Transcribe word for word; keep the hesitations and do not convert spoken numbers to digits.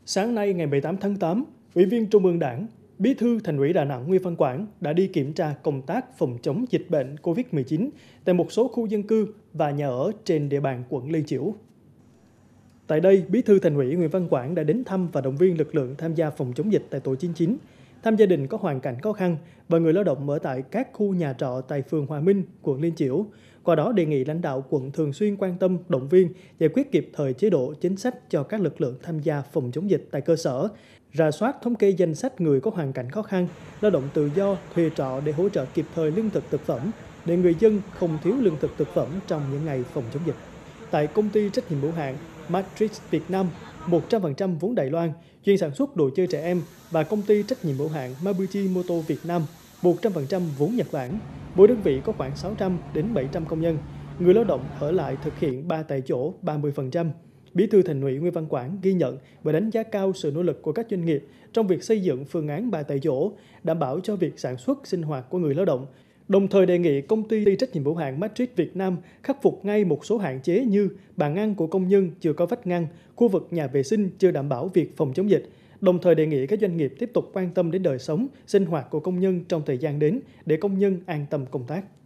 Sáng nay ngày mười tám tháng tám, Ủy viên Trung ương Đảng, Bí thư Thành ủy Đà Nẵng Nguyễn Văn Quảng đã đi kiểm tra công tác phòng chống dịch bệnh Covid mười chín tại một số khu dân cư và nhà ở trên địa bàn quận Liên Chiểu. Tại đây, Bí thư Thành ủy Nguyễn Văn Quảng đã đến thăm và động viên lực lượng tham gia phòng chống dịch tại tổ chín mươi chín, thăm gia đình có hoàn cảnh khó khăn và người lao động ở tại các khu nhà trọ tại phường Hòa Minh, quận Liên Chiểu. Qua đó đề nghị lãnh đạo quận thường xuyên quan tâm, động viên, giải quyết kịp thời chế độ chính sách cho các lực lượng tham gia phòng chống dịch tại cơ sở, rà soát thống kê danh sách người có hoàn cảnh khó khăn, lao động tự do, thuê trọ để hỗ trợ kịp thời lương thực thực phẩm, để người dân không thiếu lương thực thực phẩm trong những ngày phòng chống dịch. Tại công ty trách nhiệm hữu hạn Matrix Việt Nam, một trăm phần trăm vốn Đài Loan, chuyên sản xuất đồ chơi trẻ em, và công ty trách nhiệm hữu hạn Mabuchi Moto Việt Nam, một trăm phần trăm vốn Nhật Bản. Mỗi đơn vị có khoảng sáu trăm đến bảy trăm công nhân. Người lao động ở lại thực hiện ba tại chỗ ba mươi phần trăm. Bí thư Thành ủy Nguyễn Văn Quảng ghi nhận và đánh giá cao sự nỗ lực của các doanh nghiệp trong việc xây dựng phương án ba tại chỗ, đảm bảo cho việc sản xuất sinh hoạt của người lao động. Đồng thời đề nghị công ty trách nhiệm hữu hạn Matrix Việt Nam khắc phục ngay một số hạn chế như bàn ăn của công nhân chưa có vách ngăn, khu vực nhà vệ sinh chưa đảm bảo việc phòng chống dịch. Đồng thời đề nghị các doanh nghiệp tiếp tục quan tâm đến đời sống, sinh hoạt của công nhân trong thời gian đến để công nhân an tâm công tác.